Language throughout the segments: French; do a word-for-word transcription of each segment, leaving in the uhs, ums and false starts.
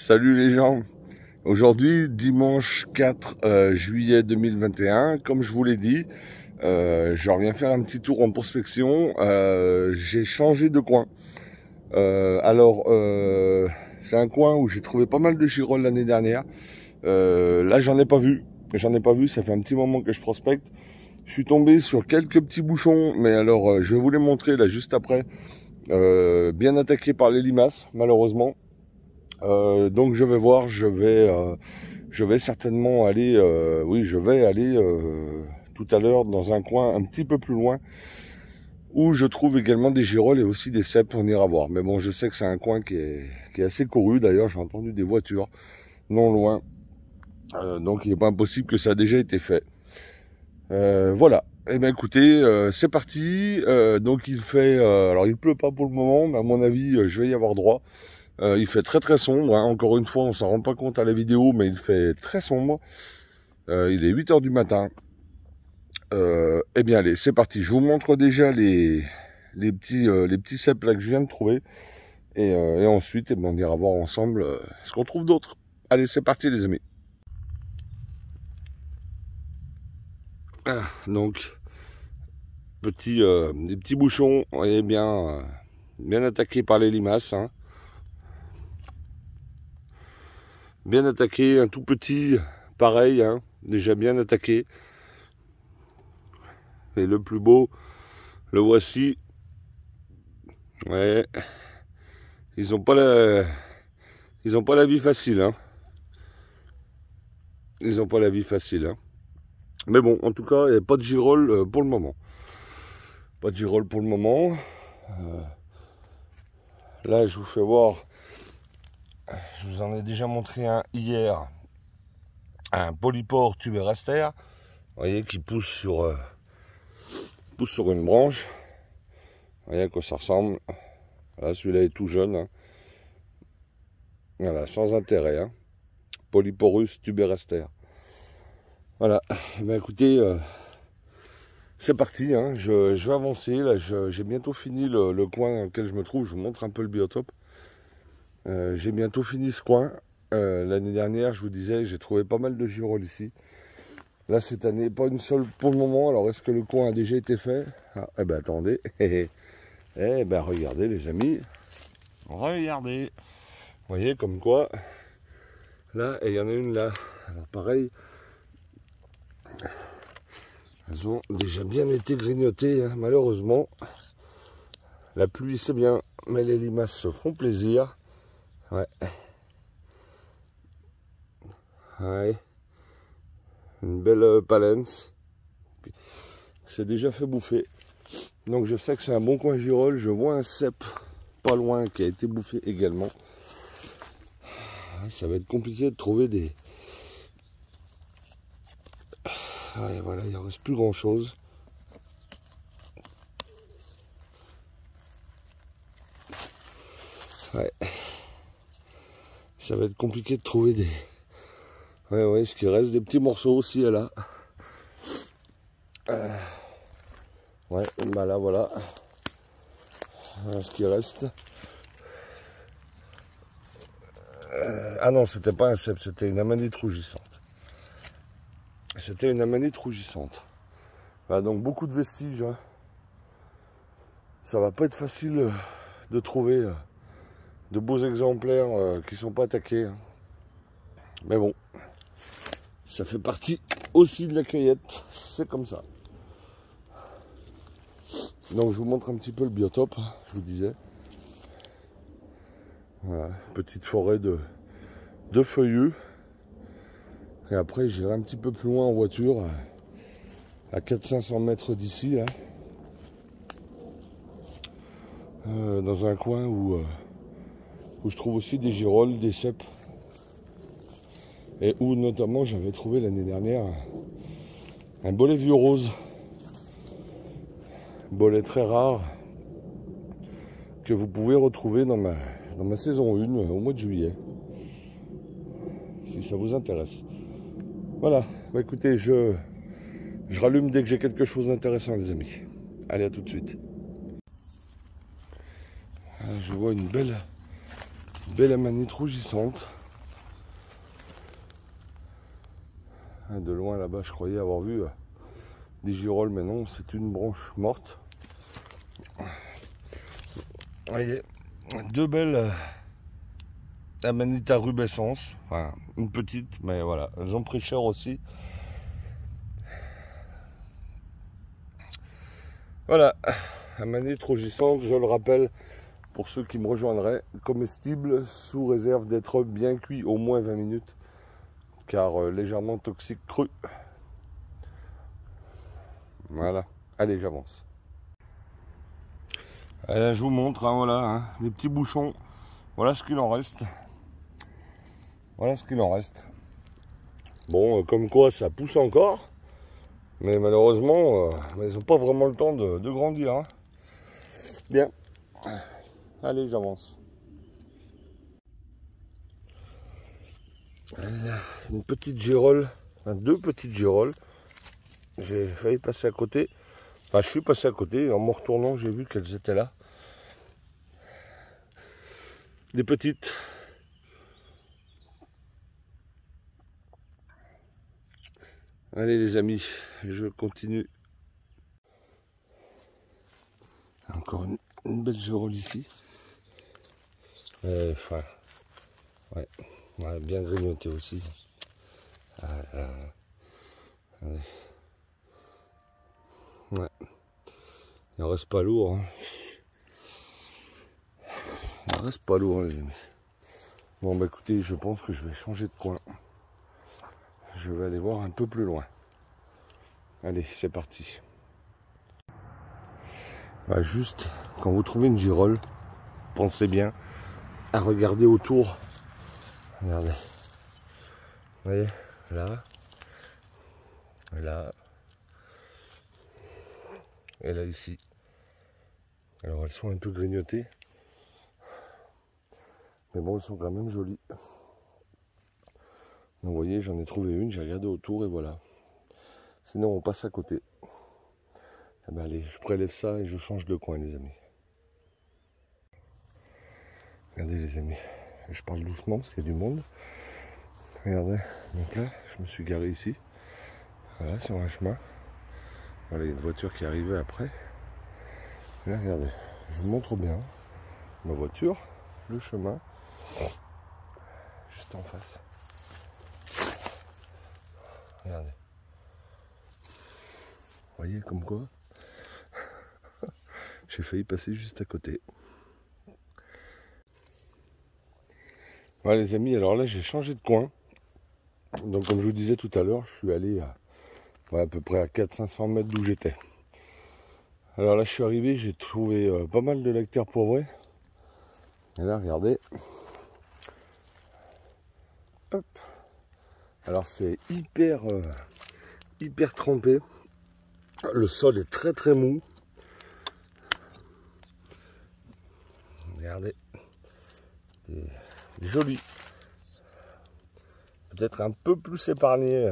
Salut les gens. Aujourd'hui, dimanche quatre euh, juillet deux mille vingt et un, comme je vous l'ai dit, euh, je reviens faire un petit tour en prospection. Euh, j'ai changé de coin. Euh, alors, euh, c'est un coin où j'ai trouvé pas mal de girolles l'année dernière. Euh, là, j'en ai pas vu. J'en ai pas vu, ça fait un petit moment que je prospecte. Je suis tombé sur quelques petits bouchons, mais alors, euh, je vais vous les montrer là juste après. Euh, bien attaqué par les limaces, malheureusement. Euh, donc je vais voir, je vais, euh, je vais certainement aller, euh, oui, je vais aller euh, tout à l'heure dans un coin un petit peu plus loin où je trouve également des girolles et aussi des cèpes. On ira voir. Mais bon, je sais que c'est un coin qui est, qui est assez couru. D'ailleurs, j'ai entendu des voitures non loin, euh, donc il n'est pas impossible que ça a déjà été fait. Euh, voilà. Eh bien, écoutez, euh, c'est parti. Euh, donc il fait, euh, alors il pleut pas pour le moment, mais à mon avis, je vais y avoir droit. Euh, il fait très très sombre, hein. Encore une fois, on s'en rend pas compte à la vidéo, mais il fait très sombre. Euh, il est huit heures du matin. Euh, eh bien allez, c'est parti. Je vous montre déjà les, les petits euh, les petits cèpes là que je viens de trouver. Et, euh, et ensuite, eh bien, on ira voir ensemble euh, ce qu'on trouve d'autre. Allez, c'est parti les amis. Ah, donc, petit, euh, des petits bouchons, vous voyez bien, euh, bien attaqués par les limaces, hein. Bien attaqué, un tout petit, pareil, hein, déjà bien attaqué. Et le plus beau, le voici. Ouais, ils ont pas la, ils ont pas la vie facile, hein. Ils ont pas la vie facile, hein. Mais bon, en tout cas, il n'y a pas de girolles pour le moment. Pas de girolles pour le moment. Euh, là, je vous fais voir. Je vous en ai déjà montré un hier. Un polypore tuberaster. Vous voyez, qui pousse sur, euh, pousse sur une branche. Vous voyez à quoi ça ressemble. Là, celui-là est tout jeune, hein. Voilà, sans intérêt, hein. Polyporus tuberaster. Voilà, eh bien, écoutez, euh, c'est parti, hein. je, je vais avancer. Là, j'ai bientôt fini le, le coin dans lequel je me trouve. Je vous montre un peu le biotope. Euh, j'ai bientôt fini ce coin. Euh, L'année dernière, je vous disais, j'ai trouvé pas mal de girolles ici. Là, cette année, pas une seule pour le moment. Alors, est-ce que le coin a déjà été fait? Ah, eh ben, attendez. Eh ben, regardez, les amis. Regardez. Vous voyez, comme quoi. Là, et il y en a une là. Alors, pareil. Elles ont déjà bien été grignotées, hein. Malheureusement. La pluie, c'est bien, mais les limaces se font plaisir. Ouais. Ouais. Une belle euh, palence. C'est déjà fait bouffer. Donc je sais que c'est un bon coin girolle. Je vois un cèpe pas loin qui a été bouffé également. Ça va être compliqué de trouver des... Ouais, voilà, il ne reste plus grand chose. Ouais. Ça va être compliqué de trouver des... Ouais, ouais, ce qui reste des petits morceaux aussi, là. Euh... Ouais, bah là, voilà. Voilà ce qui reste. Euh... Ah non, c'était pas un cèpe, c'était une amanite rougissante. C'était une amanite rougissante. Voilà, donc beaucoup de vestiges, hein. Ça va pas être facile de trouver de beaux exemplaires euh, qui sont pas attaqués, hein. Mais bon, ça fait partie aussi de la cueillette, c'est comme ça. Donc je vous montre un petit peu le biotope, je vous disais. Voilà, petite forêt de, de feuillus. Et après j'irai un petit peu plus loin en voiture, à quatre cents à cinq cents mètres d'ici, hein. Euh, dans un coin où, euh, où je trouve aussi des girolles, des cèpes. Et où notamment j'avais trouvé l'année dernière un, un bolet vieux rose. Bolet très rare que vous pouvez retrouver dans ma, dans ma saison un au mois de juillet. Si ça vous intéresse. Voilà, bah écoutez, je, je rallume dès que j'ai quelque chose d'intéressant les amis. Allez, à tout de suite. Je vois une belle, belle amanite rougissante. De loin là-bas, je croyais avoir vu des girolles, mais non, c'est une branche morte. Vous voyez, deux belles Amanita rubescens, enfin une petite, mais voilà, elles ont pris cher aussi. Voilà, Amanite rougissante, je le rappelle, pour ceux qui me rejoindraient, comestible sous réserve d'être bien cuit au moins vingt minutes, car euh, légèrement toxique cru. Voilà, allez, j'avance. Là, je vous montre, hein, voilà, hein, des petits bouchons, voilà ce qu'il en reste. Voilà ce qu'il en reste. Bon, euh, comme quoi ça pousse encore, mais malheureusement, euh, ils n'ont pas vraiment le temps de, de grandir. Hein. Bien, allez, j'avance. Une petite girole, enfin, deux petites girolles. J'ai failli passer à côté. Enfin, je suis passé à côté. En me retournant, j'ai vu qu'elles étaient là. Des petites. Allez les amis, je continue. Encore une, une belle girole ici. Euh, enfin, ouais, ouais, bien grignoté aussi. Ah, là, allez. Ouais, il en reste pas lourd. Hein. Il en reste pas lourd les amis. Bon bah écoutez, je pense que je vais changer de coin. Je vais aller voir un peu plus loin. Allez, c'est parti. Bah, juste, quand vous trouvez une girole, pensez bien à regarder autour. Regardez. Vous voyez, là, là, et là ici. Alors elles sont un peu grignotées. Mais bon, elles sont quand même jolies. Donc, vous voyez, j'en ai trouvé une, j'ai regardé autour et voilà. Sinon, on passe à côté. Eh ben, allez, je prélève ça et je change de coin, les amis. Regardez, les amis. Je parle doucement parce qu'il y a du monde. Regardez. Donc là, je me suis garé ici. Voilà, sur un chemin. Voilà, il y a une voiture qui est arrivée après. Et là, regardez. Je vous montre bien ma voiture, le chemin. Juste en face. Regardez. Vous voyez comme quoi j'ai failli passer juste à côté. Voilà les amis, alors là j'ai changé de coin. Donc comme je vous disais tout à l'heure, je suis allé à, ouais, à peu près à quatre cents à cinq cents mètres d'où j'étais. Alors là je suis arrivé, j'ai trouvé euh, pas mal de lactaires poivrés. Et là regardez. Hop. Alors c'est hyper, euh, hyper trempé. Le sol est très très mou. Regardez. C'est joli. Peut-être un peu plus épargné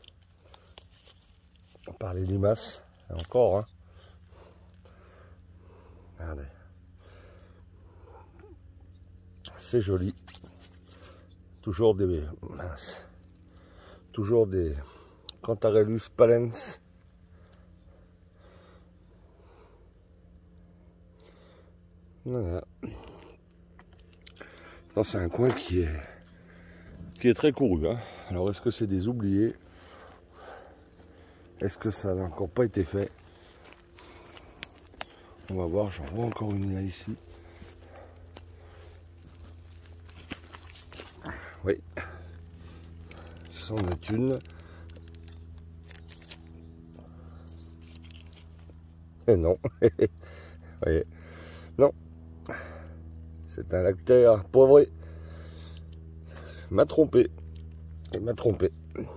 par les limaces. Et encore, hein. Regardez. C'est joli. Toujours des mince. Toujours des Cantarellus palens. Voilà. C'est un coin qui est qui est très couru. Hein. Alors est-ce que c'est des oubliés? Est-ce que ça n'a encore pas été fait? On va voir, j'en vois encore une là ici. Oui. C'en est une. Et non. Vous voyez. Non. C'est un lactaire poivré. M'a trompé. Il m'a trompé.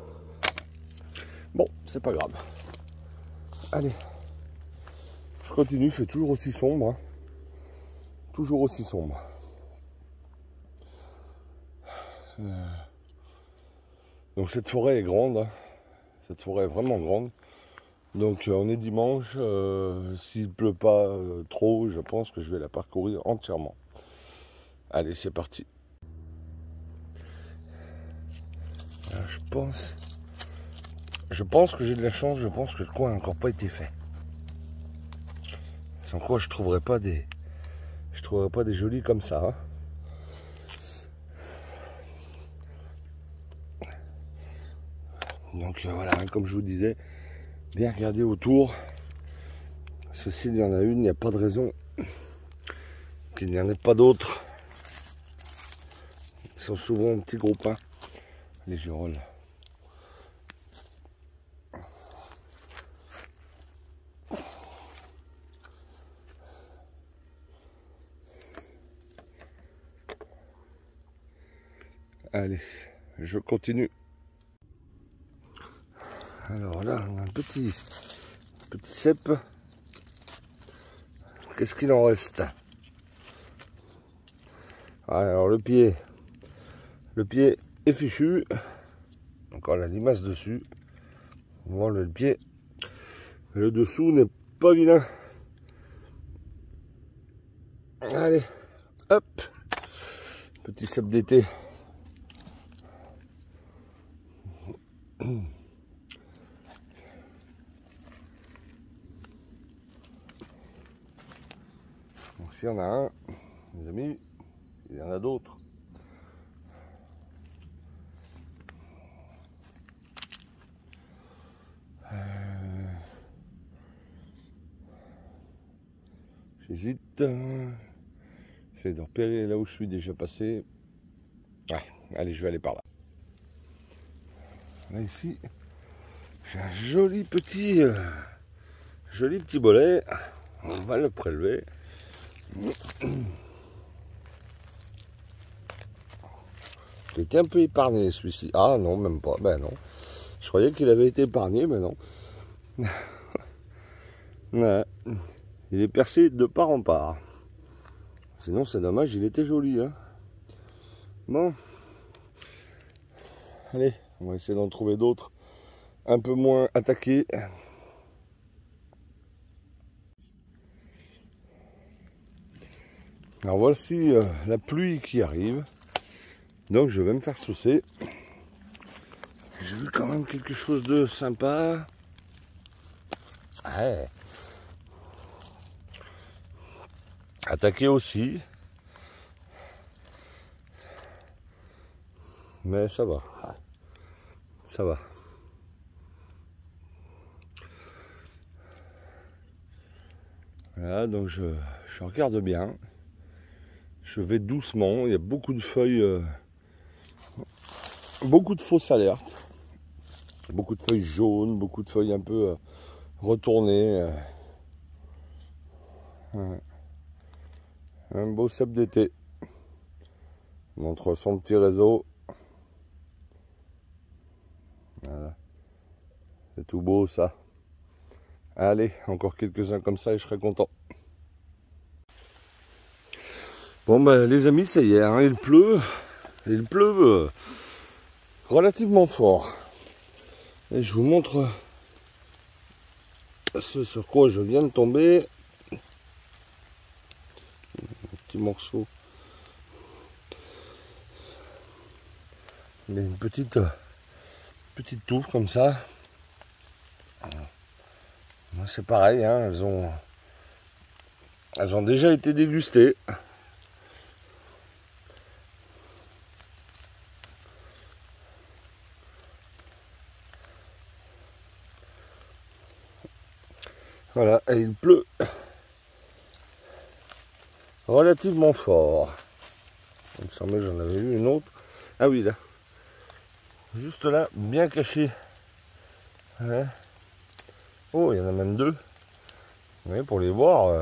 Bon, c'est pas grave. Allez. Je continue, il fait toujours aussi sombre. Hein. Toujours aussi sombre. Euh... Donc cette forêt est grande. Hein. Cette forêt est vraiment grande. Donc euh, on est dimanche. Euh, S'il pleut pas euh, trop, je pense que je vais la parcourir entièrement. Allez, c'est parti. Alors, je pense Je pense que j'ai de la chance, je pense que le coin n'a encore pas été fait. Sans quoi je trouverais pas des. Je trouverais pas des jolis comme ça. Hein. Donc euh, voilà, comme je vous disais, bien regarder autour. Ceci, il y en a une, il n'y a pas de raison qu'il n'y en ait pas d'autres. Ils sont souvent en petits groupes, hein, les girolles. Allez, je continue. Alors là, on a un petit, petit cep. Qu'est-ce qu'il en reste? Alors le pied, le pied est fichu. Encore la limace dessus. On voit le pied. Le dessous n'est pas vilain. Allez, hop. Petit cep d'été. Donc s'il y en a un, mes amis, il y en a d'autres. Euh... J'hésite. J'essaie de repérer là où je suis déjà passé. Ouais, allez, je vais aller par là. Là ici, j'ai un joli petit, euh, joli petit bolet. On va le prélever. Il était un peu épargné celui-ci. Ah non, même pas. Ben non. Je croyais qu'il avait été épargné, mais non. Ouais. Il est percé de part en part. Sinon, c'est dommage, il était joli. Hein. Bon. Allez, on va essayer d'en trouver d'autres. Un peu moins attaqués. Alors voici euh, la pluie qui arrive. Donc je vais me faire saucer. J'ai vu quand même quelque chose de sympa. Ouais. Attaqué aussi. Mais ça va. Ça va. Voilà, donc je, je regarde bien. Je vais doucement. Il y a beaucoup de feuilles. Euh, beaucoup de fausses alertes. Beaucoup de feuilles jaunes, beaucoup de feuilles un peu euh, retournées. Euh, ouais. Un beau cep d'été. Montre son petit réseau. Voilà. C'est tout beau ça. Allez, encore quelques-uns comme ça et je serai content. Bon ben les amis, ça y est, hein, il pleut. Il pleut euh, relativement fort. Et je vous montre ce sur quoi je viens de tomber. Un petit morceau. Il y a une petite, petite touffe comme ça. C'est pareil, hein, elles ont, elles ont déjà été dégustées. Voilà, et il pleut relativement fort. Il me semblait que j'en avais vu une autre. Ah oui, là. Juste là, bien caché. Ouais. Oh, il y en a même deux. Vous voyez, pour les voir, euh,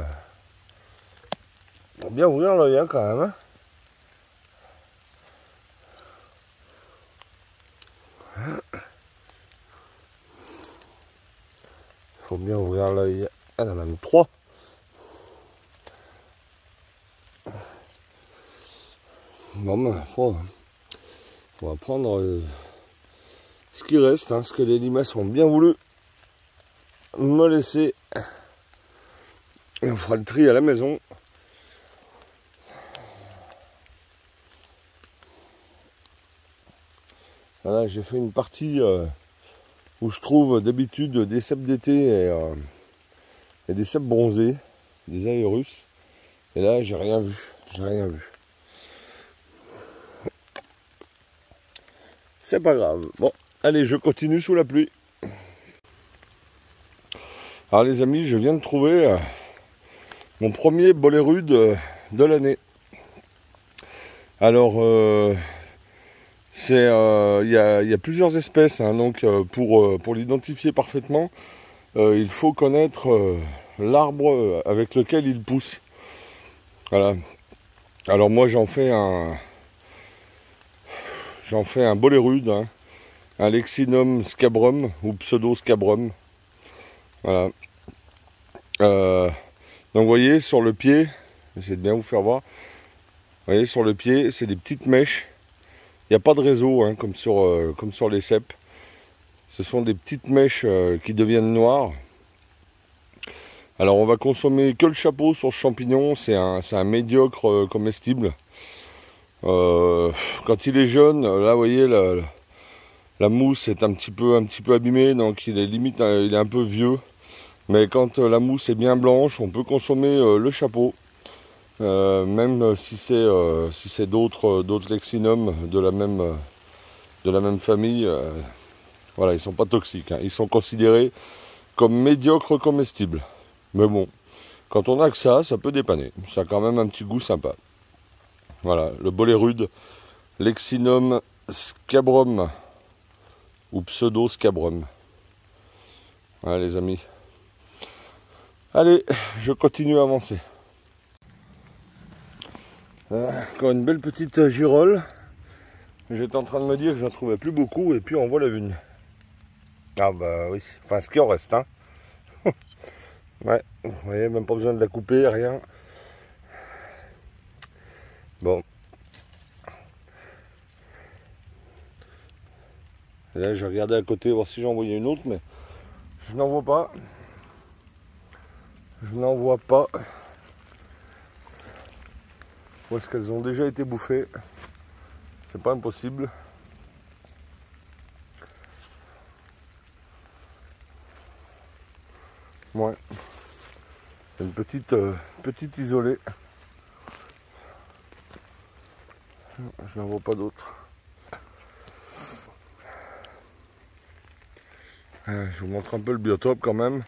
faut bien ouvrir l'œil hein, quand même. Hein. Faut bien ouvrir l'œil. Ah, il y en a même trois. Bon, ben, faut, on va prendre euh, ce qui reste, hein, ce que les limaces ont bien voulu me laisser. Et on fera le tri à la maison. Voilà, j'ai fait une partie euh, où je trouve d'habitude des cèpes d'été et, euh, et des cèpes bronzés, des aérus. Et là, j'ai rien vu, j'ai rien vu. C'est pas grave. Bon, allez, je continue sous la pluie. Alors les amis, je viens de trouver euh, mon premier bolet rude euh, de l'année. Alors, euh, c'est, euh, y a, y a plusieurs espèces, hein, donc euh, pour, euh, pour l'identifier parfaitement, euh, il faut connaître euh, l'arbre avec lequel il pousse. Voilà. Alors moi, j'en fais un, j'en fais un bolet rude, hein, un Lexinum scabrum ou pseudo scabrum. Voilà. Euh, donc vous voyez sur le pied, j'essaie de bien vous faire voir. Vous voyez sur le pied, c'est des petites mèches. Il n'y a pas de réseau hein, comme, sur, euh, comme sur les cèpes. Ce sont des petites mèches euh, qui deviennent noires. Alors on va consommer que le chapeau sur ce champignon. C'est un, c'est un médiocre euh, comestible. Euh, quand il est jeune, là vous voyez la, la mousse est un petit peu, un petit peu abîmée, donc il est limite, il est un peu vieux. Mais quand euh, la mousse est bien blanche, on peut consommer euh, le chapeau. Euh, même si c'est euh, si c'est d'autres d'autres Lexinum de la même euh, de la même famille, euh, voilà, ils sont pas toxiques, hein. Ils sont considérés comme médiocres comestibles. Mais bon, quand on a que ça, ça peut dépanner. Ça a quand même un petit goût sympa. Voilà, le bolet rude, Lexinum scabrum ou pseudo scabrum. Voilà les amis. Allez, je continue à avancer. Euh, encore une belle petite girole. J'étais en train de me dire que j'en trouvais plus beaucoup et puis en voilà une. Ah bah oui, enfin ce qui en reste, hein. Ouais, vous voyez, même pas besoin de la couper, rien. Bon. Et là j'ai regardé à côté voir si j'en voyais une autre, mais je n'en vois pas. Je n'en vois pas. Ou est-ce qu'elles ont déjà été bouffées? C'est pas impossible. Ouais. C'est une petite, euh, petite isolée. Je n'en vois pas d'autres. Euh, je vous montre un peu le biotope quand même.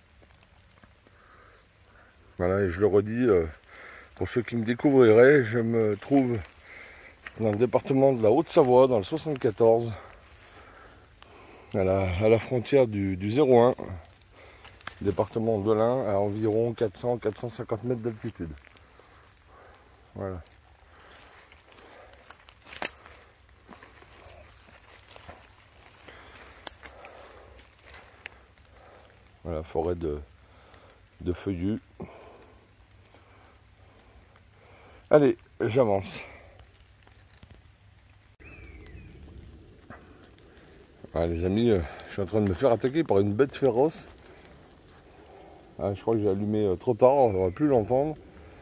Voilà, et je le redis, euh, pour ceux qui me découvriraient, je me trouve dans le département de la Haute-Savoie, dans le soixante-quatorze, à la, à la frontière du, du zéro un, département de l'Ain, à environ quatre cents à quatre cent cinquante mètres d'altitude. Voilà. Voilà, forêt de, de feuillus. Allez, j'avance. Ah, les amis, euh, je suis en train de me faire attaquer par une bête féroce. Ah, je crois que j'ai allumé euh, trop tard, on ne va plus l'entendre.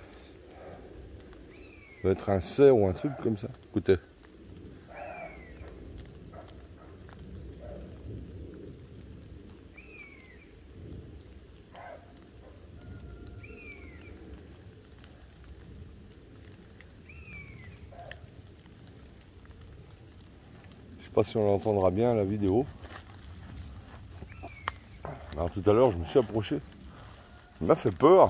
Ça doit être un cerf ou un truc comme ça. Écoutez. Je sais pas si on l'entendra bien à la vidéo. Alors tout à l'heure, je me suis approché. Il m'a fait peur.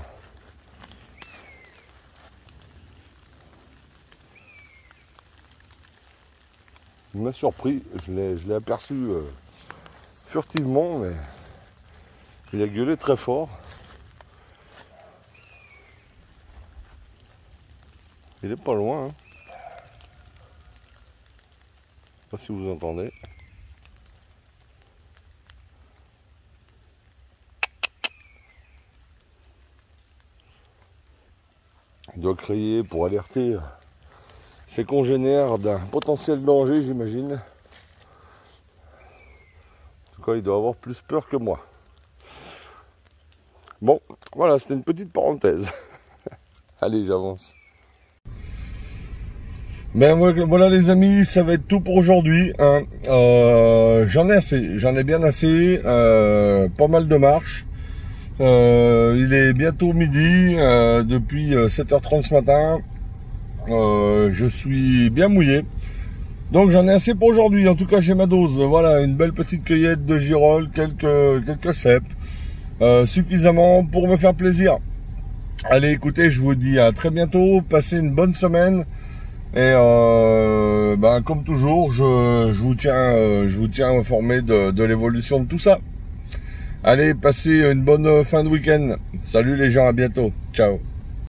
Il m'a surpris. Je l'ai, je l'ai aperçu euh, furtivement, mais il a gueulé très fort. Il est pas loin. Hein. Je sais pas si vous entendez. Il doit crier pour alerter ses congénères d'un potentiel danger, j'imagine. En tout cas, il doit avoir plus peur que moi. Bon, voilà, c'était une petite parenthèse. Allez, j'avance. Ben voilà les amis, ça va être tout pour aujourd'hui. Hein. Euh, j'en ai assez, j'en ai bien assez, euh, pas mal de marches. Euh, il est bientôt midi, euh, depuis sept heures trente ce matin. Euh, je suis bien mouillé. Donc j'en ai assez pour aujourd'hui. En tout cas, j'ai ma dose. Voilà, une belle petite cueillette de girolles, quelques quelques cèpes, euh, suffisamment pour me faire plaisir. Allez, écoutez, je vous dis à très bientôt. Passez une bonne semaine. Et euh, ben, comme toujours, je, je vous tiens, euh, je vous tiens informé de, de l'évolution de tout ça. Allez, passez une bonne fin de week-end. Salut les gens, à bientôt. Ciao.